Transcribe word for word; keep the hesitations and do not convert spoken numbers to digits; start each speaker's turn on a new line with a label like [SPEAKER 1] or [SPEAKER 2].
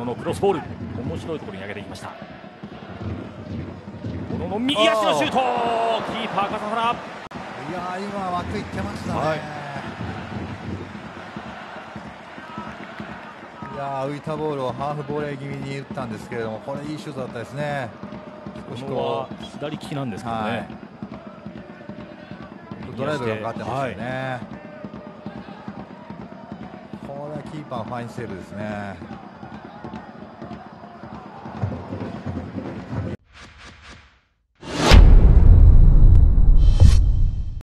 [SPEAKER 1] 野のクロスボール、面白いところに上げていきました。小野の右足のシュート、キーパー笠原。
[SPEAKER 2] いやー、今枠いってましたね。はい、いやー、浮いたボールをハーフボレー気味に打ったんですけれども、これいいシュートだったですね。
[SPEAKER 1] 少しこう左利きなんですけどね、はい、
[SPEAKER 2] ドライブがかかってましたよね。はい、これはキーパーファインセーブですね。